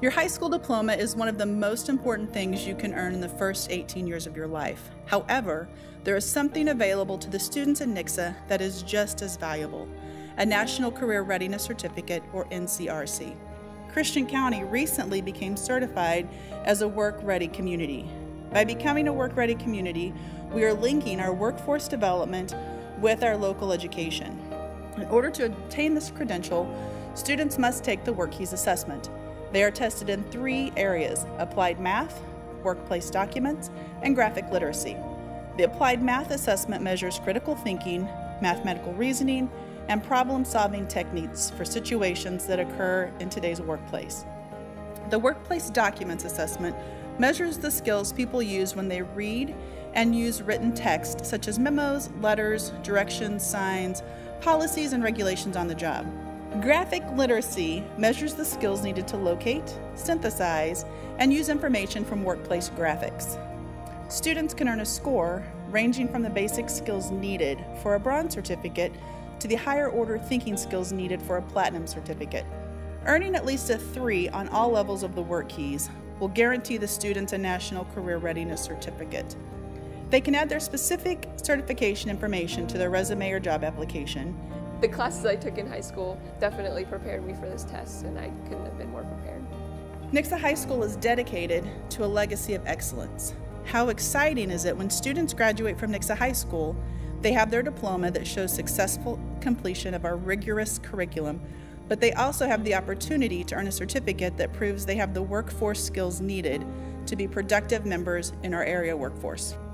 Your high school diploma is one of the most important things you can earn in the first 18 years of your life. However, there is something available to the students in Nixa that is just as valuable: a National Career Readiness Certificate, or NCRC. Christian County recently became certified as a work-ready community. By becoming a work-ready community, we are linking our workforce development with our local education. In order to obtain this credential, students must take the WorkKeys assessment. They are tested in 3 areas: applied math, workplace documents, and graphic literacy. The applied math assessment measures critical thinking, mathematical reasoning, and problem-solving techniques for situations that occur in today's workplace. The workplace documents assessment measures the skills people use when they read and use written text, such as memos, letters, directions, signs, policies, and regulations on the job. Graphic literacy measures the skills needed to locate, synthesize, and use information from workplace graphics. Students can earn a score ranging from the basic skills needed for a bronze certificate to the higher order thinking skills needed for a platinum certificate. Earning at least a 3 on all levels of the WorkKeys will guarantee the students a National Career Readiness Certificate. They can add their specific certification information to their resume or job application. The classes I took in high school definitely prepared me for this test, and I couldn't have been more prepared. Nixa High School is dedicated to a legacy of excellence. How exciting is it when students graduate from Nixa High School, they have their diploma that shows successful completion of our rigorous curriculum, but they also have the opportunity to earn a certificate that proves they have the workforce skills needed to be productive members in our area workforce.